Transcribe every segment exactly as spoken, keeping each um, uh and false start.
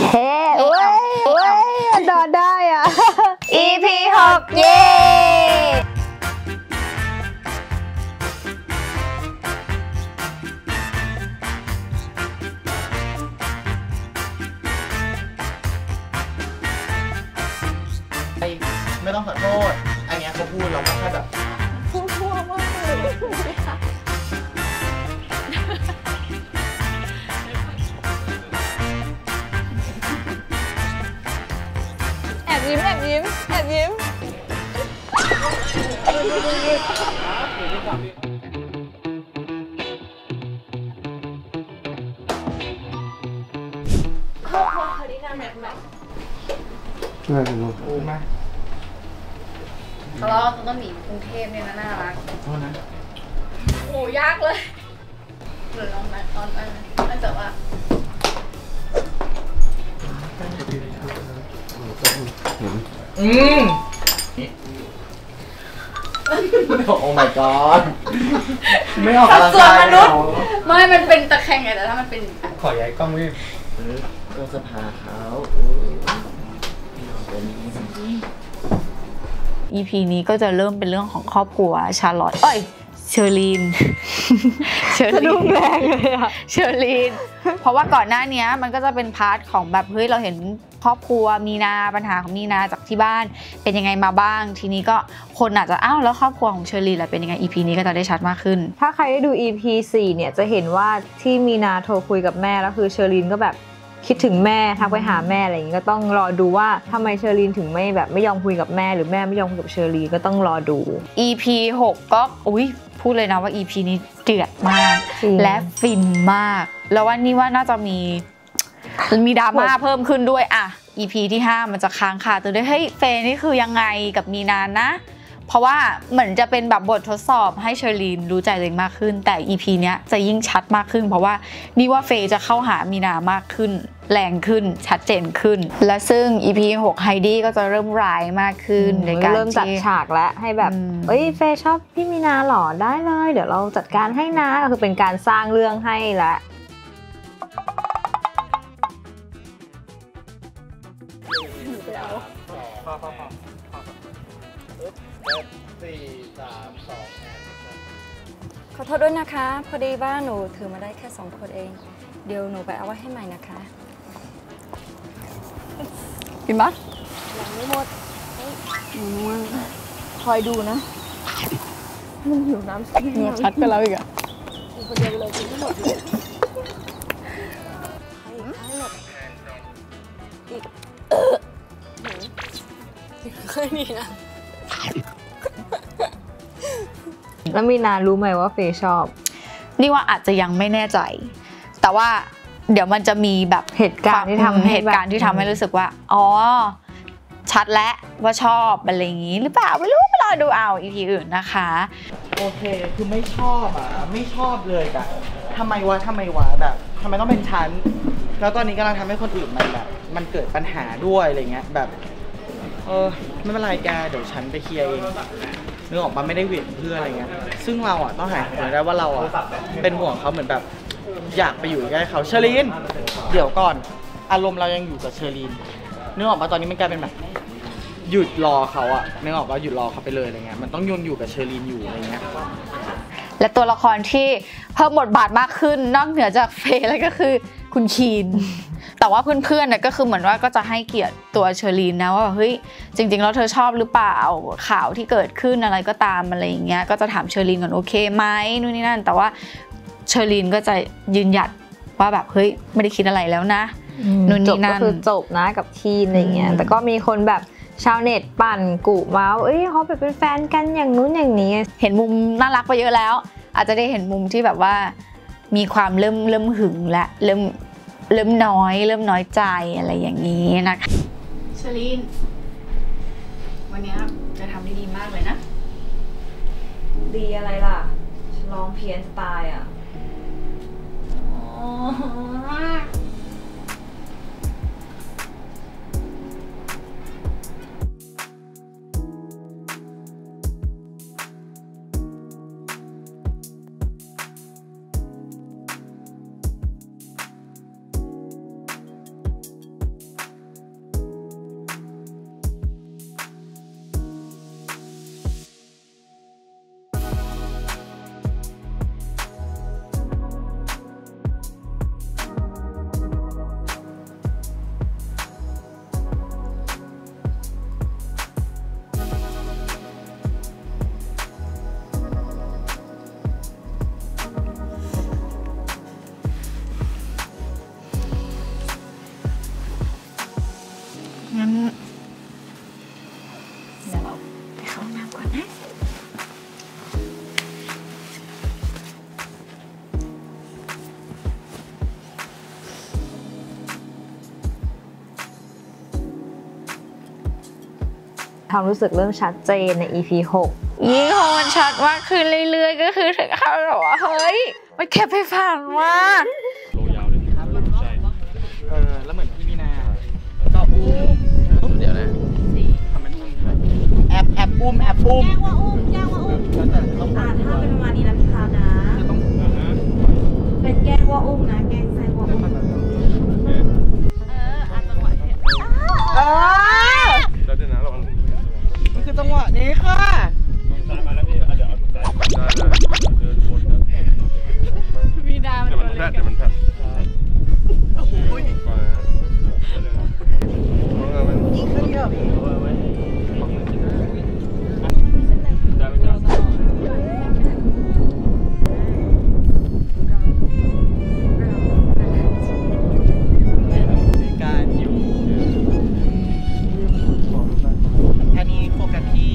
เฮ้เว้ยเว้ยดอได้อ่ะอี พี หกเย้ไม่ต้องขอโทษอันนี้เขาพูดเราแค่แบบพูดทั่วมากเลยแอบยิ้มแอบยิ้มแอบยิ้มเขาเขาดีนะแม็กแม็กน่าจะรู้โอ้มาทะเลาะต้องหนีกรุงเทพเนี่ยนะน่ารักโทษนะโอ้ยากเลยหรือลองมาตอนนั้นมันจะว่าอืมโอ้ my god ไม่ออกกำลังกายเลยไม่มันเป็นตะแคงไงแต่ถ้ามันเป็นขอย้ายกล้องวิ่งก็สภาเขาอี พี นี้ก็จะเริ่มเป็นเรื่องของครอบครัวชาร์ลอตเอ้ยเชอรีนเชอรีนแรงเลยอะเชอรีนเพราะว่าก่อนหน้านี้มันก็จะเป็นพาร์ทของแบบเฮ้ยเราเห็นครอบครัวมีนาปัญหาของมีนาจากที่บ้านเป็นยังไงมาบ้างทีนี้ก็คนอาจจะอ้าวแล้วครอบครัวของเชอรีนล่ะเป็นยังไง อี พี นี้ก็จะได้ชัดมากขึ้นถ้าใครได้ดู อี พี สี่เนี่ยจะเห็นว่าที่มีนาโทรคุยกับแม่แล้วคือเชอรีนก็แบบคิดถึงแม่ทักไปหาแม่อะไรอย่างนี้ก็ต้องรอดูว่าทำไมเชอรีนถึงไม่แบบไม่ยอมคุยกับแม่หรือแม่ไม่ยอมคุยกับเชอรีนก็ต้องรอดูอี พี หกก็อุ้ยพูดเลยนะว่า อี พี นี้เดือดมากและฟินมากแล้วว่านี่ว่าน่าจะมีมีดราม่าเพิ่มขึ้นด้วยอะ อี พี ที่ห้ามันจะค้างคาตัวด้วยเฮ้ยเฟย์นี่คือยังไงกับมีนานะเพราะว่าเหมือนจะเป็นแบบบททดสอบให้เชอรีนรู้ใจตัวเองมากขึ้นแต่ อี พี เนี้ยจะยิ่งชัดมากขึ้นเพราะว่านี่ว่าเฟย์จะเข้าหามีนามากขึ้นแรงขึ้นชัดเจนขึ้นและซึ่ง อี พี หกไฮดี้ก็จะเริ่มร้ายมากขึ้นในการเริ่มจัดฉากแล้วให้แบบเอ้ยเฟย์ชอบพี่มีนาหรอได้เลยเดี๋ยวเราจัดการให้นะก็คือเป็นการสร้างเรื่องให้ละสี่สามสองขอโทษด้วยนะคะพอดีว่าหนูถือมาได้แค่สองคนเองเดี๋ยวหนูไปเอาไว้ให้ใหม่นะคะกินปะยังไม่หมดคอยดูนะมันหิวน้ำเนี่ยชัดไปแล้วอีกอะกินคนเดียวเลยกินไม่หมดเลยให้หมดอีกเคยมีนะแล้วมีนารู้ไหมว่าเฟย์ชอบนี่ว่าอาจจะยังไม่แน่ใจแต่ว่าเดี๋ยวมันจะมีแบบเหตุการณ์ที่ทำเหตุการณ์ที่ทำให้รู้สึกว่าอ๋อชัดแล้วว่าชอบอะไรอย่างนี้หรือเปล่าไม่รู้ไปรอดูเอา อี พี อื่นนะคะโอเคคือไม่ชอบอ่ะไม่ชอบเลยอะทำไมวะทำไมวะแบบทำไมต้องเป็นฉันแล้วตอนนี้กำลังทำให้คนอื่นมันแบบมันเกิดปัญหาด้วยอะไรเงี้ยแบบเออไม่เป็นไรแกเดี๋ยวฉันไปเคลียร์เองนึกออกมาไม่ได้เหวี่ยงเพื่ออะไรเงี้ยซึ่งเราอ่ะต้องหาเหตุผลได้ว่าเราอ่ะเป็นห่วงเขาเหมือนแบบอยากไปอยู่ใกล้เขาเชอรีนเดี๋ยวก่อนอารมณ์เรายังอยู่กับเชอรีนนึกออกมาตอนนี้มันกลายเป็นแบบหยุดรอเขาอ่ะนึกออกว่าหยุดรอเขาไปเลยอะไรเงี้ยมันต้องยังอยู่กับเชอรีนอยู่อะไรเงี้ยและตัวละครที่เพิ่มบทบาทมากขึ้นนอกเหนือจากเฟย์แล้วก็คือคุณคีนแต่ว่าเพื่อนๆเนี่ยก็คือเหมือนว่าก็จะให้เกียรติตัวเชอรีนนะว่าเฮ้ยจริงๆแล้วเธอชอบหรือเปล่าข่าวที่เกิดขึ้นอะไรก็ตามอะไรอย่างเงี้ยก็จะถามเชอรีนก่อนโอเคไหมนู่นนี่นั่นแต่ว่าเชอรีนก็จะยืนหยัดว่าแบบเฮ้ยไม่ได้คิดอะไรแล้วนะนู่นนี่นั่นก็คือจบนะกับคีนอะไรเงี้ยแต่ก็มีคนแบบชาวเน็ตปั่นกุมาเอ้ยเขาเป็นแฟนกันอย่างนู้นอย่างนี้เห็นมุมน่ารักไปเยอะแล้วอาจจะได้เห็นมุมที่แบบว่ามีความเริ่มเริ่มหึงและเริ่มเริ่มน้อยเริ่มน้อยใจอะไรอย่างนี้นะคะเชอรีนวันนี้จะทำได้ดีมากเลยนะดีอะไรล่ะลองเพี้ยนสไตล์อ่ะงั้นเดี๋ยวเราไปเข้าห้องน้ำก่อนนะความรู้สึกเริ่มชัดเจนใน อี พี หกยิ่งพอมันชัดมากขึ้นเรื่อยๆก็คือถึงขั้นแบบว่าเฮ้ยมันแค่ไปฝันว่าเออแล้วเหมือนพี่มีนาก็อุ้มเดี๋ยวนะทำเป็นอุ้มแอบแอบอุ้มแอบอุ้มแกล้งว่าอุ้มแกล้งว่าอุ้มแล้วแต่ต้องอ่าถ้าเป็นประมาณนี้นะพี่คราวนะต้องเป็นแกล้งว่าอุ้มนะแกล้งแซงว่าอุ้มเอออ่ะจังหวะที่เออแล้วเดี๋ยวนะเรามันคือจังหวะนี้ค่ะมาแล้วพี่เดี๋ยวเอาถูกใจได้ได้เดินวนนะมีดาวเดี๋ยวมันแพร่เดี๋ยวมันแพร่ยิงขึ้นเยอะพี่ในการอยู่อันนี้โฟกัสที่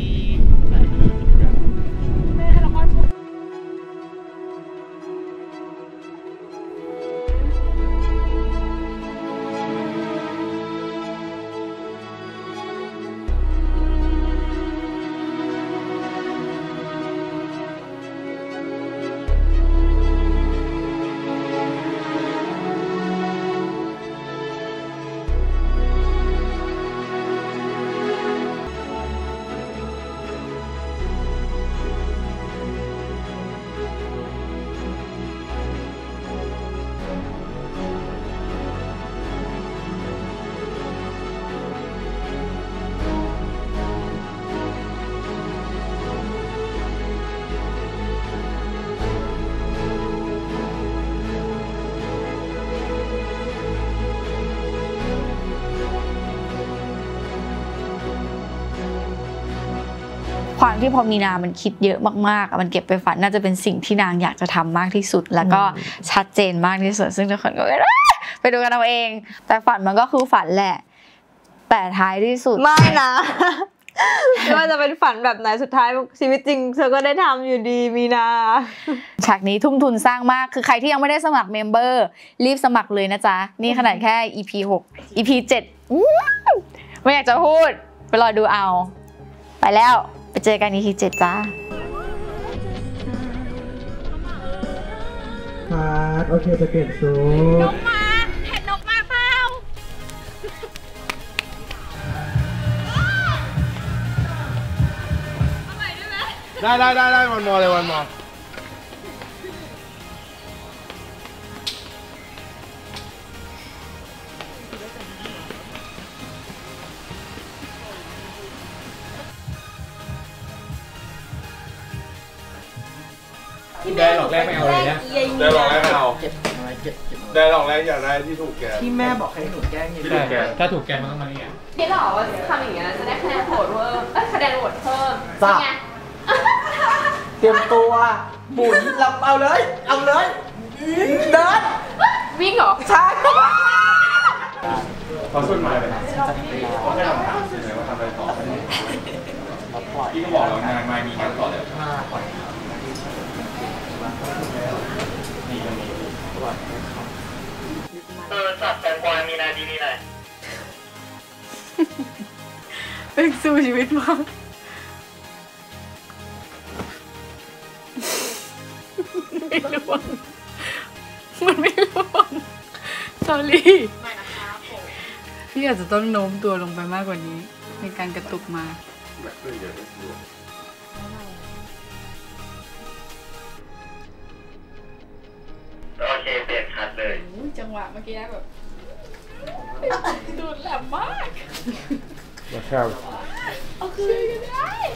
ความที่พอมีนามันคิดเยอะมากๆมันเก็บไปฝันน่าจะเป็นสิ่งที่นางอยากจะทำมากที่สุดแล้วก็ชัดเจนมากที่สุดซึ่งทุกคนก็ไปดูกันเอาเองแต่ฝันมันก็คือฝันแหละแต่ท้ายที่สุดไม่นะไม่ว่าจะเป็นฝันแบบไหนสุดท้ายชีวิตจริงเธอก็ได้ทำอยู่ดีมีนาฉากนี้ทุ่มทุนสร้างมากคือใครที่ยังไม่ได้สมัครเมมเบอร์รีบสมัครเลยนะจ๊ะนี่ขนาดแค่ อี พี หก อี พี เจ็ดไม่อยากจะพูดไปรอดูเอาไปแล้วไปเจอกัน อี พี เจ็ดจ้าครับโอเคจะเปลี่ยนสูตรนกมาเห็นนกมาเปล่าได้ได้ได้ได้วันมอเลยวันมอได้หลอกแรกไม่เอาเลยนะได้หลอกแรกไม่เอาได้หลอกแรกอยากได้ที่ถูกแกที่แม่บอกให้หนูแกล้งยังไงถ้าถูกแกมันต้องมานี่ไงพี่หล่อว่าทำอย่างเงี้ยจะได้คะแนนโหวตเพิ่มเอ้ยคะแนนโหวตเพิ่มจ้ะเตรียมตัวบุญเราเอาเลยเอาเลยเดินวิ่งเหรอใช่เขาสุดมาเลยเขาแค่ลองถามใช่ไหมว่าทำอะไรต่อพี่ก็บอกแล้วงานมามีงานต่อเลยเออจับแตงกวามีนาดีนี่หน่อยเป็นสู้ชีวิตมากไม่รู้มันไม่รู้สอรี่พี่อาจจะต้องโน้มตัวลงไปมากกว่านี้ในการกระตุกมาโอเคเปลี่ยนคัดเลยจังหวะเมื่อกี้แบบดูดแหลมมากนะครับเอาคืนกันได้